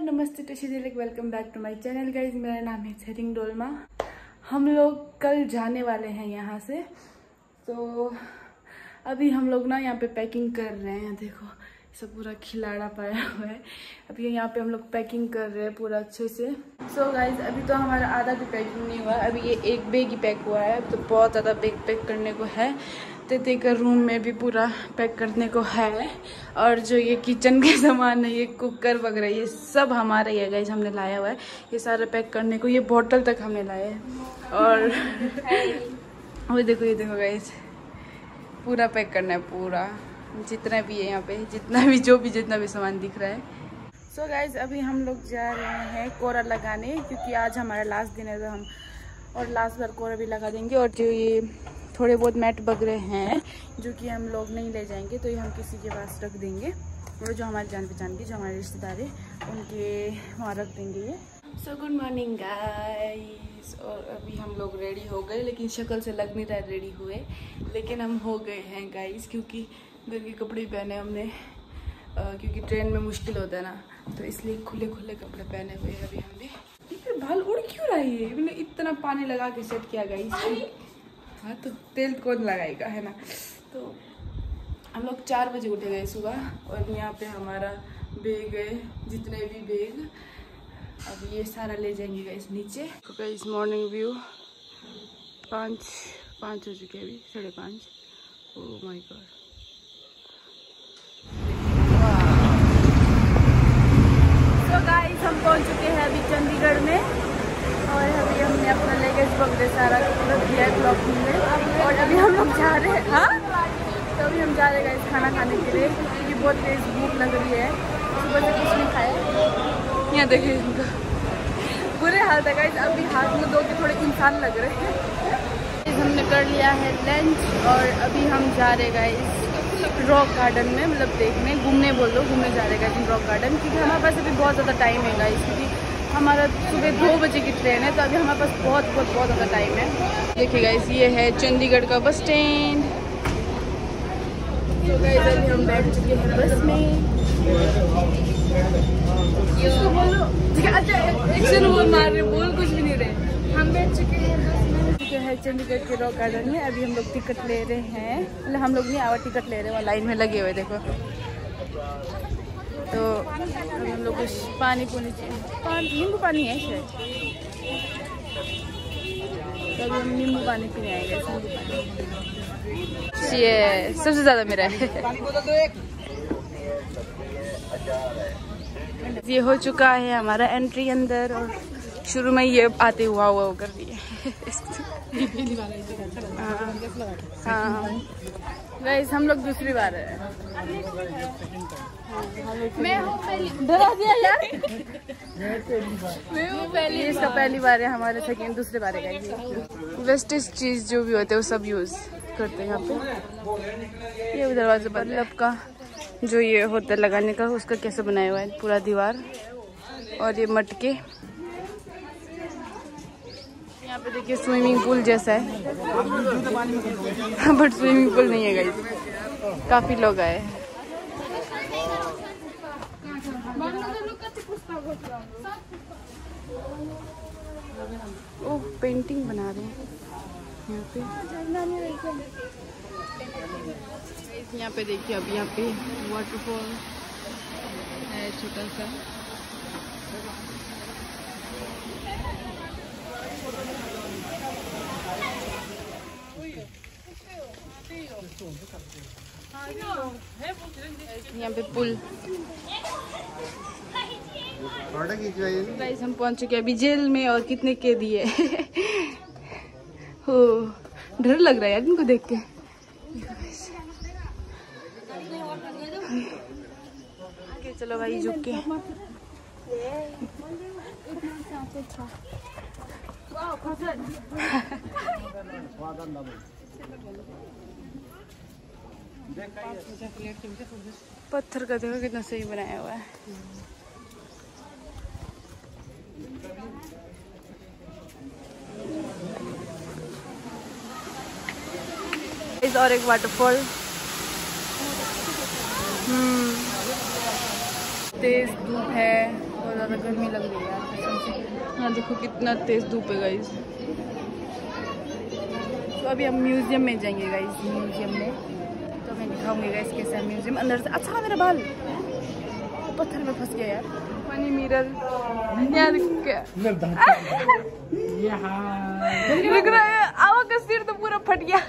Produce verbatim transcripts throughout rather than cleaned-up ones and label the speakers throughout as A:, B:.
A: नमस्ते टशी दिलक, welcome back to my channel guys. मेरा नाम है छरिंग डोलमा। हम लोग कल जाने वाले हैं यहाँ से, तो अभी हम लोग ना यहाँ पे पैकिंग कर रहे हैं। देखो सब पूरा खिलाड़ा पाया हुआ है। अभी यहाँ पे हम लोग पैकिंग कर रहे हैं पूरा अच्छे से। सो so गाइज अभी तो हमारा आधा भी पैकिंग नहीं हुआ है, अभी ये एक बैग ही पैक हुआ है। तो बहुत ज़्यादा बैग पैक करने को है। तेते का रूम में भी पूरा पैक करने को है। और जो ये किचन के सामान है, ये कुकर वगैरह, ये सब हमारा ही है गाइज, हमने लाया हुआ है ये सारा पैक करने को। ये बोतल तक हमने लाया है। और वो देखो, ये देखो गाइज, पूरा पैक करना है, पूरा जितना भी है यहाँ पे, जितना भी जो भी जितना भी सामान दिख रहा है। सो so गाइज अभी हम लोग जा रहे हैं कोरा लगाने, क्योंकि आज हमारा लास्ट दिन है। तो हम और लास्ट बार कोरा भी लगा देंगे। और जो ये थोड़े बहुत मैट बगरे हैं जो कि हम लोग नहीं ले जाएंगे, तो ये हम किसी के पास रख देंगे। और जो हमारे जान पहचान के, जो हमारे रिश्तेदार हैं, उनके वहाँ रख देंगे ये। So good morning guys. और अभी हम लोग रेडी हो गए, लेकिन शक्ल से लग नहीं रहा रेडी हुए, लेकिन हम हो गए हैं गाइस, क्योंकि घर के कपड़े पहने हमने, आ, क्योंकि ट्रेन में मुश्किल होता है ना, तो इसलिए खुले खुले कपड़े पहने हुए हैं अभी हमने। फिर बाल उड़ क्यों रहा है? मैंने इतना पानी लगा के सेट किया गाइस। हाँ तो तेल कौन लगाएगा, है ना। तो हम लोग चार बजे उठे गए सुबह। और यहाँ पे हमारा बैग है, जितने भी बैग, अब ये सारा ले जाएंगे गाइस नीचे। तो गाइस मॉर्निंग व्यू, पाँच पाँच हो चुके हैं अभी, साढ़े पाँच। Oh my god. तो गाइस हम पहुँच चुके हैं अभी चंडीगढ़ में। और अभी हमने अपना लगेज वगैरह सारा रख दिया है क्लॉकिंग में। और अभी हम लोग जा रहे हैं, हाँ तो अभी हम जा रहे हैं गाइस खाना खाने के लिए, क्योंकि बहुत तेज भूख लग रही है। सुबह से कुछ नहीं खाया। यहाँ देखिए इनका बुरे हाल था गाइस। अभी हाथ में दो के थोड़े इंसान लग रहे हैं। हमने कर लिया है लंच और अभी हम जा रहे गाइस रॉक गार्डन में, मतलब देखने, घूमने बोल दो, घूमने जा रहे गाइस रॉक गार्डन। क्योंकि हमारे पास अभी बहुत ज़्यादा टाइम है गाइस, क्योंकि हमारा सुबह दो बजे की ट्रेन है। तो अभी हमारे पास बहुत बहुत बहुत ज़्यादा टाइम है। देखिए गाइस ये है चंडीगढ़ का बस स्टैंड। तो गाइस अभी हम बैठ चुके हैं बस में। इसको बोलो, अच्छा एक्शन बोल मार रहे, बोल कुछ भी नहीं रहे। हम बैठ चुके हैं बस में, जो है चंडीगढ़ के रॉक गार्डन में। अभी हम लोग टिकट ले रहे हैं, मतलब हम लोग नहीं, आवा टिकट ले रहे हैं, लाइन में लगे हुए देखो। तो अभी हम लोग कुछ पानी पुनी चाहिए, पानी नींबू पानी है शायद। तो अभी हम नींबू पानी पीने आएंगे। नींबू पानी ये सबसे ज़्यादा मेरा है। ये हो चुका है हमारा एंट्री अंदर। और शुरू में ये आते हुआ हुआ कर रही है। हाँ गाइस हम लोग दूसरी बार है। मैं हूँ पहली, डरा दिया यार। मैं हूँ पहली, इसका पहली बार है, हमारे सेकेंड दूसरे बार है गाइस। वेस्टेज चीज जो भी होते हैं वो सब यूज करते हैं यहाँ पे। ये दरवाजे पर लब का जो ये होता है लगाने का, उसका कैसे बनाया हुआ है पूरा दीवार। और ये मटके, यहाँ पे देखिए स्विमिंग पूल जैसा है, बट स्विमिंग पूल नहीं है गाइस। काफी लोग आए हैं। ओह पेंटिंग बना रहे हैं यहाँ पे। यहाँ पे देखिए, अब यहाँ पे वाटरफॉल है छोटा सा। यहाँ पे पुल। गाइस हम पहुंच चुके हैं अभी जेल में। और कितने कैदी है। हो डर लग रहा है यार इनको देख के। okay, चलो भाई झुक के। पत्थर का देखो कितना सही बनाया हुआ है। इस और एक वाटरफॉल। हम्म तेज धूप है, बहुत ज़्यादा ज़्यादा गर्मी लग रही है यार। हाँ देखो कितना तेज़ धूप है गाइस। तो अभी हम म्यूज़ियम में जाएंगे गाइस। म्यूज़ियम में तो मैं दिखाऊंगी गाइस कैसा है म्यूज़ियम अंदर से। अच्छा मेरा बाल पत्थर में फंस गया यार। फनी मिरर यार क्या लग रहा है। आवा का सिर तो पूरा फट गया।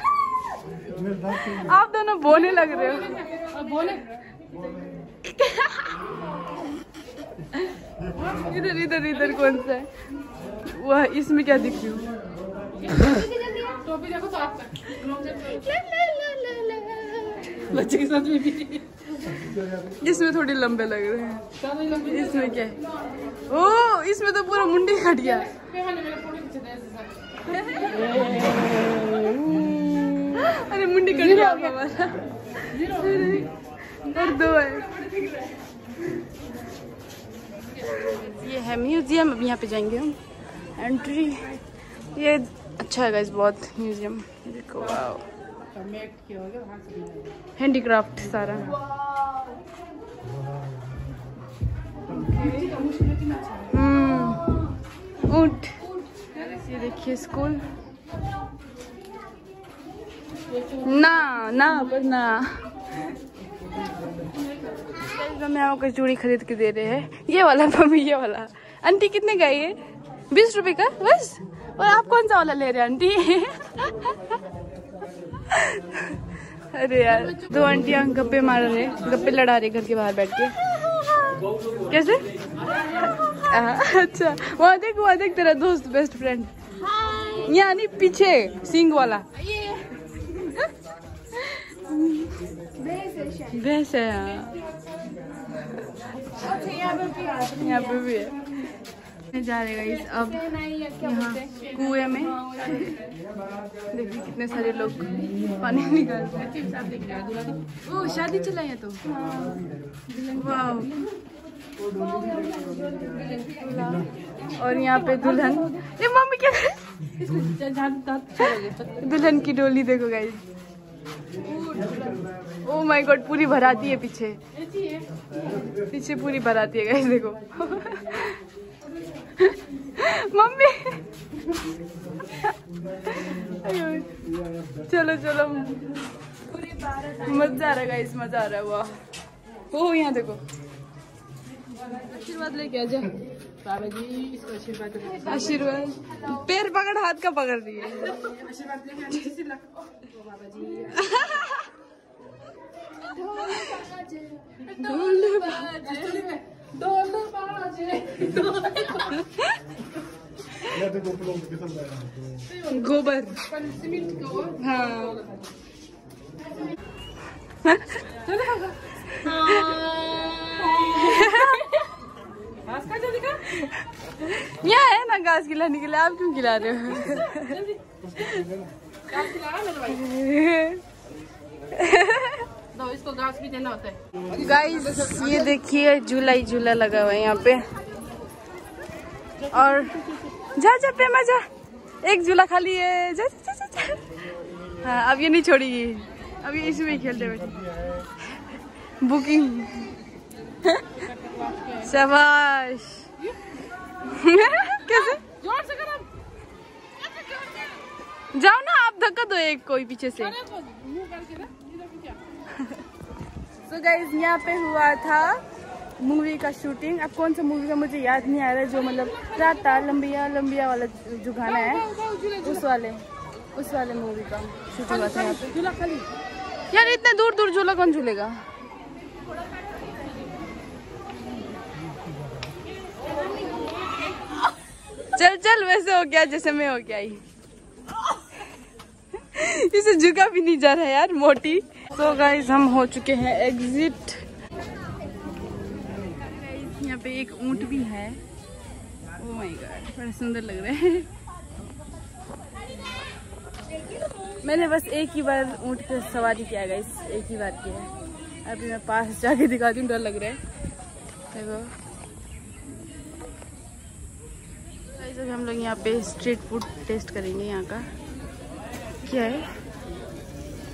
A: आप दोनों बोने लग रहे हो। बोले इधर इधर इधर कौन सा है वह? इसमें क्या दिख रही हूँ? टोपी देखो तो आप बच्चे के साथ में भी। इसमें थोड़ी लंबे लग रहे हैं। इसमें क्या है? ओ इसमें तो पूरा मुंडी कट गया। अरे मुंडी कट गया हमारा। और दो है। ये है म्यूजियम। अब यहाँ पे जाएंगे हम। एंट्री ये अच्छा है गाइस बहुत म्यूजियम। देखो वाओ हैंडीक्राफ्ट सारा। हम्म ऊंट। ये देखिए स्कूल। ना ना पर ना मैं आपको चूड़ी खरीद के दे रहे हैं। ये वाला मम्मी ये वाला। आंटी कितने का ये? बीस रुपए का बस। और आप कौन सा वाला ले रहे हैं आंटी? अरे यार दो आंटियां गप्पे मार रहे गप्पे लड़ा रहे घर के बाहर बैठ के। कैसे? अच्छा वहाँ देख वहाँ देख तेरा दोस्त बेस्ट फ्रेंड। यहाँ नहीं पीछे सिंग वाला भैंस है। यहाँ पे भी है। जा रहे गाइस अब यहाँ कुएं में। देखिए कितने सारे लोग पानी निकालते हैं। ओ शादी चला है तो वाह। और यहाँ पे दुल्हन। ये मम्मी क्या दुल्हन की डोली देखो गाइस। ओ माय गॉड पूरी भराती है पीछे। पीछे पूरी भराती है गाइस देखो। मम्मी चलो चलो मजा आ रहा है गाइस मजा आ रहा है। वाह ओ यहाँ देखो आशीर्वाद लेके आ जा बाबा जी। इसको आशीर्वाद आशीर्वाद पैर पकड़ हाथ का पकड़ रही है। आशीर्वाद लेके बाबा जी। ढोल बाजे ढोल बाजे गोबर हाँ। यहाँ है ना घास खिलाने के लिए। आप क्यों खिला रहे हो? दो इसको घास भी देना होता है। गाइस ये देखिए झूला ही झूला लगा हुआ है यहाँ पे। और जा जा पे मजा एक झूला खाली है। जा जा जा जा। हाँ अब ये नहीं छोड़ेगी। अब ये इसमें ही खेलते बैठे। बुकिंग शाबाश। कैसे जोर से करो। जाओ ना आप धक्का दो एक कोई पीछे से। तो गाइस यहाँ पे हुआ था मूवी का शूटिंग। अब कौन सा मूवी का मुझे याद नहीं आ रहा है। जो मतलब राता लंबिया लंबिया वाला जो गाना है उस वाले उस वाले मूवी का शूटिंग हुआ था यहाँ पे। झूला खाली यार इतने दूर दूर झूला कौन झूलेगा? चल चल वैसे हो गया जैसे मैं हो गया ही। इसे झुका भी नहीं जा रहा है यार मोटी। तो गाइस हम हो चुके हैं एग्जिट। यहाँ पे एक ऊंट भी है। ओह माय गॉड बड़ा सुंदर लग रहा है। मैंने बस एक ही बार ऊंट पे सवारी किया गाइस एक ही बार किया। अभी मैं पास जाके दिखाती हूँ डर लग रहा है देखो। अभी हम लोग यहाँ पे स्ट्रीट फूड टेस्ट करेंगे। यहाँ का क्या है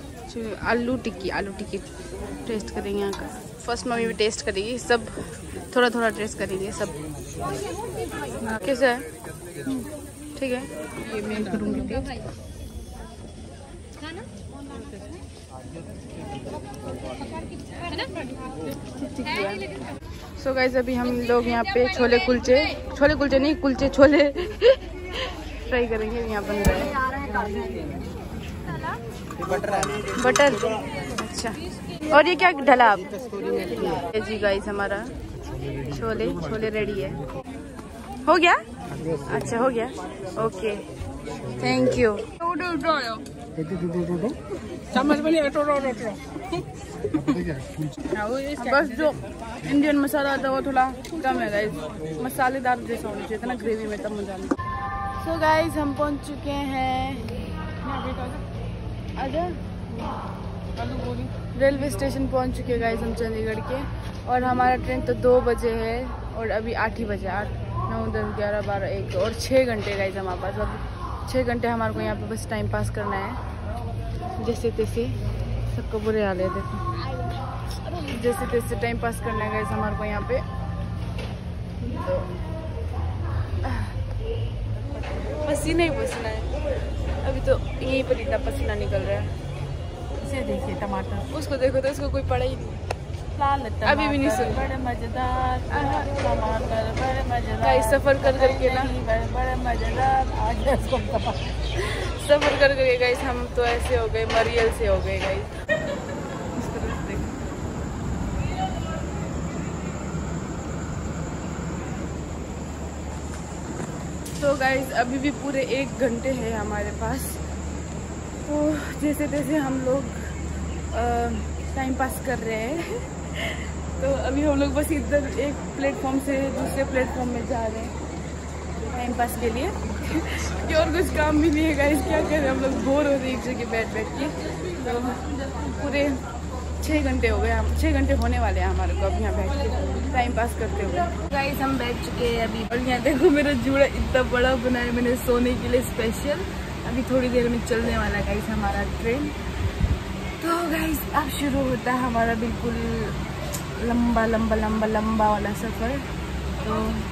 A: आलू टिक्की आलू टिक्की टेस्ट करेंगे यहाँ का। फर्स्ट मम्मी भी टेस्ट करेगी। सब थोड़ा थोड़ा टेस्ट करेंगे सब। कैसा है? ठीक है, ये मैं करूँगी। सो गाइस अभी हम लोग यहाँ पे छोले कुलचे छोले कुलचे नहीं कुलचे छोले फ्राई करेंगे। यहाँ बन रहा है बटर। अच्छा, और ये क्या ढला आप? जी गाइस हमारा छोले छोले रेडी है। हो गया? अच्छा हो गया, ओके थैंक यू। बस जो इंडियन मसाला आता है वो थोड़ा कम है गाइस, मसालेदार जैसा होना चाहिए, इतना ग्रेवी में तब मजा नहीं। सो गाइस हम पहुंच चुके हैं आजा रेलवे स्टेशन पहुंच चुके हैं गाइस हम चंडीगढ़ के। और हमारा ट्रेन तो दो बजे है और अभी आठ ही बजे, आठ नौ दस ग्यारह बारह एक और छः घंटे गाइस हमारे पास। अब छः घंटे हमारे को यहाँ पे बस टाइम पास करना है जैसे तैसे। सबको बुरे हाल है देखो, जैसे तैसे टाइम पास करना है गाइस हमारे को यहाँ पे। तो पसीना ही पसीना है अभी तो, यहीं पर इतना पसीना निकल रहा है। इसे देखिए टमाटर, उसको देखो तो उसको कोई पड़ा ही नहीं। लाल अभी भी नहीं सुन, बड़े मजेदार टमाटर, बड़े मजेदार। सफर कर करके ना बड़े मजेदार सफर कर करके गाइस हम तो ऐसे हो गए, मरियल से हो गए गाइस। तो गाइस अभी भी पूरे एक घंटे है हमारे पास। तो जैसे तैसे हम लोग टाइम पास कर रहे हैं। तो अभी हम लोग बस इधर एक प्लेटफॉर्म से दूसरे प्लेटफॉर्म में जा रहे हैं टाइम पास के लिए कि और कुछ काम भी नहीं है गाइस, क्या करें हम लोग बोर हो रहे हैं एक जगह बैठ बैठ के। तो पूरे छः घंटे हो गए, हम छः घंटे होने वाले हैं हमारे को अब यहाँ बैठ के टाइम पास करते हुए। गाइस हम बैठ चुके हैं अभी, और यहाँ देखो मेरा जूड़ा इतना बड़ा बनाया मैंने सोने के लिए स्पेशल। अभी थोड़ी देर में चलने वाला गाइस हमारा ट्रेन। तो गाइस अब शुरू होता है हमारा बिल्कुल लंबा लंबा लंबा लंबा वाला सफ़र। तो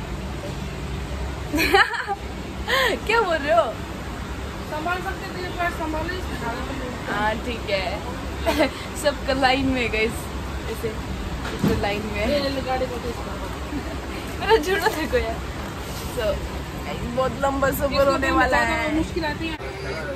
A: क्या बोल रहे हो? संभाल सकते थे, संभालो। हाँ ठीक है सबका लाइन में गाइस, ऐसे इसको लाइन में गाड़ी को मेरा जुड़ा देखो यार। तो बहुत लंबा सफर होने वाला है। मुश्किल आती है।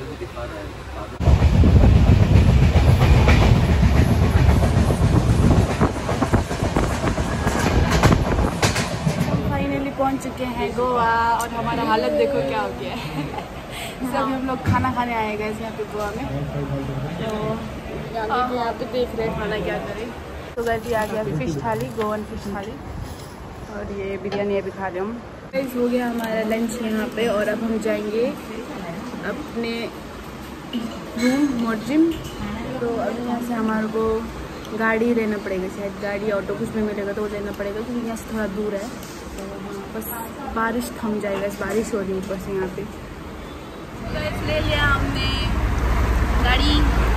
A: फाइनली पहुंच चुके हैं गोवा और हमारा हालत देखो क्या हो गया है। सभी हम लोग खाना खाने आए गए यहाँ पे गोवा में। तो यहाँ पे देख रहे हैं खाना क्या करें। तो गैस आ गया फिश थाली, गोवन फिश थाली, और ये बिरयानी अभी खा रहे हम। गैस हो गया हमारा लंच यहाँ पे, और अब हम जाएंगे अपने रूम मोरजिम। तो अभी यहाँ से हमारे को गाड़ी लेना पड़ेगा, शायद गाड़ी ऑटो कुछ भी मिलेगा तो वो लेना पड़ेगा क्योंकि यहाँ से थोड़ा दूर है। तो बस बारिश थम जाएगा, इस बारिश हो रही है ऊपर से यहाँ पे। गैस ले लिया हमने गाड़ी,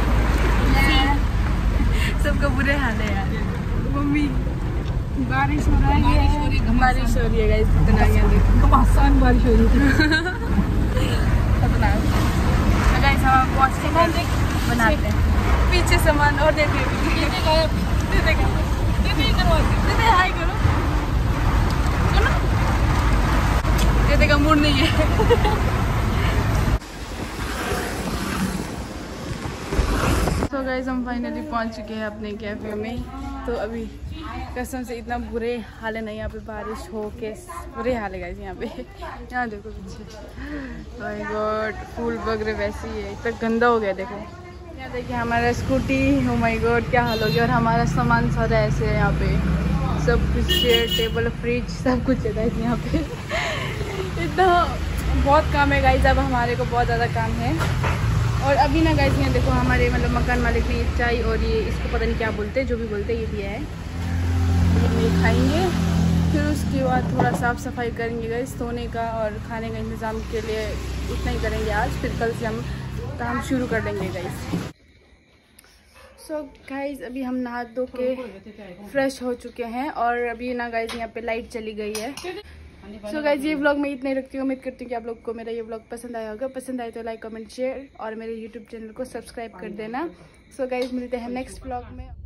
A: सबका बुरे हाल है यार। मम्मी बारिश हो रहा है, बारिश हो रही है गाइस, कितना यहाँ देखो घमासान बारिश हो रही है खतरनाक। तो गाइस हम पहुँचते हैं, बनाते हैं पीछे सामान। और देखिए हाय करो, कहते का मूड नहीं है। तो गाइस हम फाइनली पहुंच चुके हैं अपने कैफे में। तो अभी कसम से इतना बुरे हाल है ना यहाँ पे, बारिश हो के बुरे हाल है गाइस यहाँ पे। यहाँ देखो पीछे, माय गॉड फूल वगैरह वैसे ही है, इतना गंदा हो गया देखो। यहाँ देखिए हमारा स्कूटी, ओ माय गॉड क्या हाल हो गया। और हमारा सामान सारा ऐसे है यहाँ पे, सब कुछ चेयर टेबल फ्रिज सब कुछ है गाइस यहाँ पे। इतना बहुत काम है गाइस, अब हमारे को बहुत ज़्यादा काम है। और अभी ना गाइस यहाँ देखो हमारे मतलब मकान मालिक ने चाय और ये इसको पता नहीं क्या बोलते हैं, जो भी बोलते हैं ये दिया है, ये खाएंगे। फिर उसके बाद थोड़ा साफ़ सफाई करेंगे गाइस, सोने का और खाने का इंतज़ाम के लिए उतना ही करेंगे आज। फिर कल से हम काम शुरू कर देंगे गाइस। सो गाइज अभी हम नहा धो के फ्रेश हो चुके हैं और अभी ना गाइज यहाँ पे लाइट चली गई है। सो गाइज ये व्लॉग मैं इतने रखती हूँ। उम्मीद करती हूँ कि आप लोग को मेरा ये व्लॉग पसंद आया होगा। पसंद आए तो लाइक कमेंट शेयर और मेरे यूट्यूब चैनल को सब्सक्राइब कर देना। सो गाइज मिलते हैं नेक्स्ट व्लॉग में।